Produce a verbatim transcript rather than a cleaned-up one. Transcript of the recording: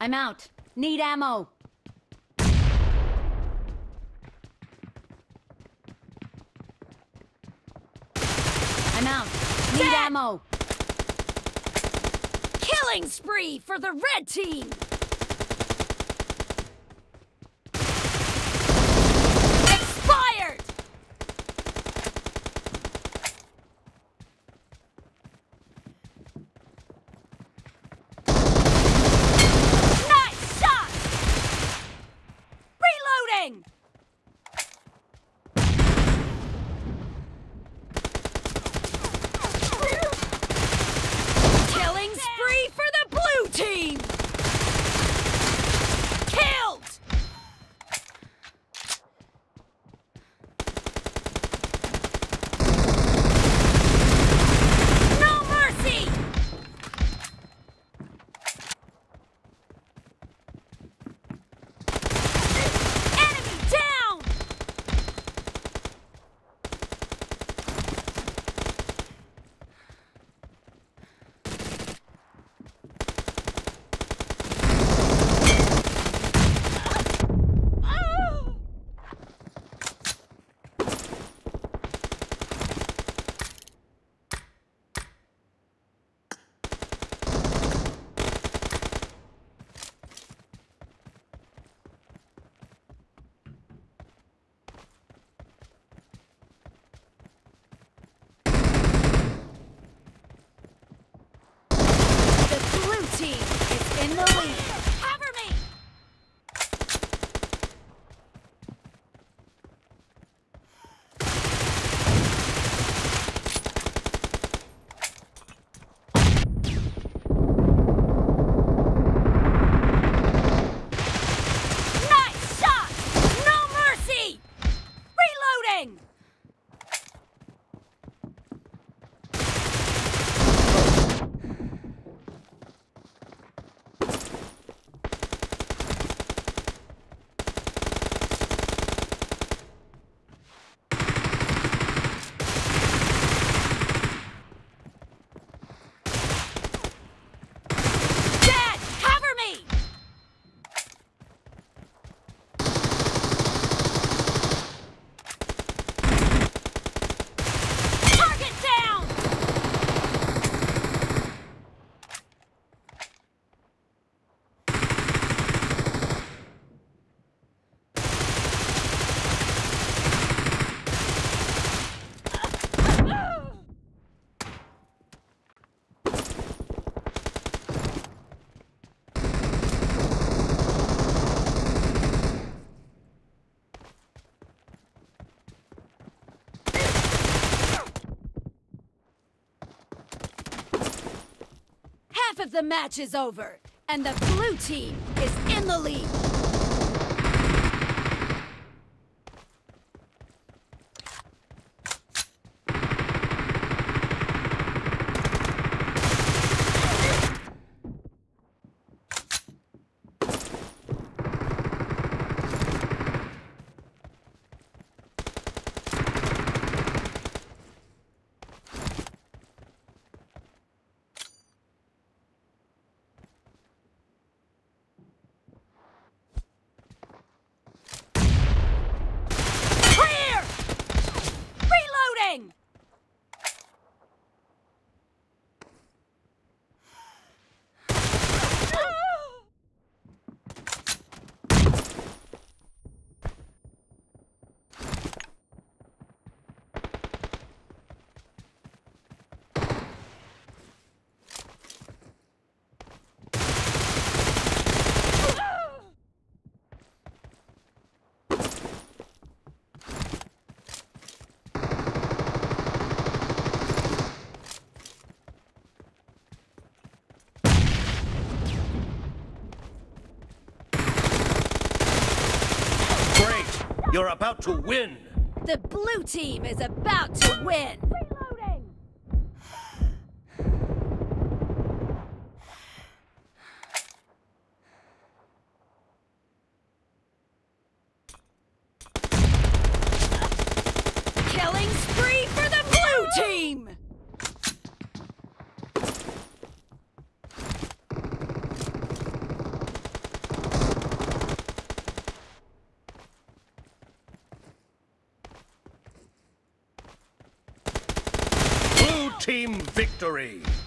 I'm out. Need ammo. I'm out. Need Dead! ammo. Killing spree for the red team! Expired! Nice shot! Reloading! Killing spree for the blue team! Killed! No mercy! Enemy down! The blue team is in the lead. Cover me! Nice shot! No mercy! Reloading! Dad, cover me! Target down! Half of the match is over, and the blue team is in the lead. Clear! Reloading! Great! You're about to win! The blue team is about to win. Reloading! Killing spree for the blue team! team victory.